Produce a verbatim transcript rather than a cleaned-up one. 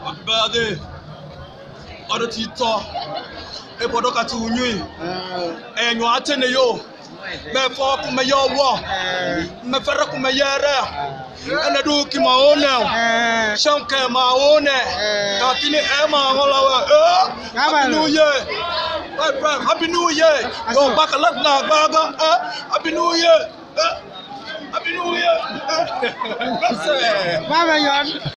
Bade. Odo tito. E bodo ka tu nyi. E nyo atene yo. Me fo ku me yo wo. Me fere ku me yere. Ene du ki ma one. Sham ke ma one. Ka kini e ma ngola wa. Eh. Happy New Year. My friend, Happy New Year. Yo back a lot na baga. Happy New Year. Happy New Year. Baba yon.